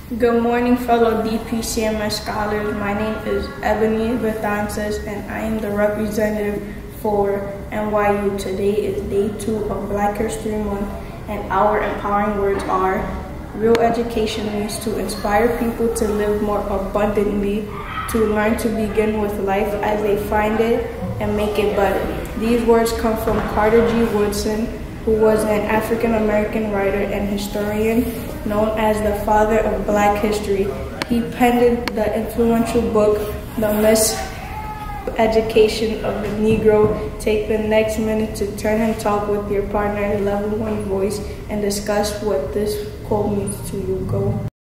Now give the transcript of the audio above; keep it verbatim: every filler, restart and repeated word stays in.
Good morning, fellow D P C M S scholars. My name is Ebony Bethances, and I am the representative for N Y U. Today is day two of Black History Month, and our empowering words are: real education means to inspire people to live more abundantly, to learn to begin with life as they find it and make it better. These words come from Carter G. Woodson, who was an African-American writer and historian known as the father of Black history. He penned the influential book, The Miseducation of the Negro. Take the next minute to turn and talk with your partner in level one voice and discuss what this quote means to you. Go.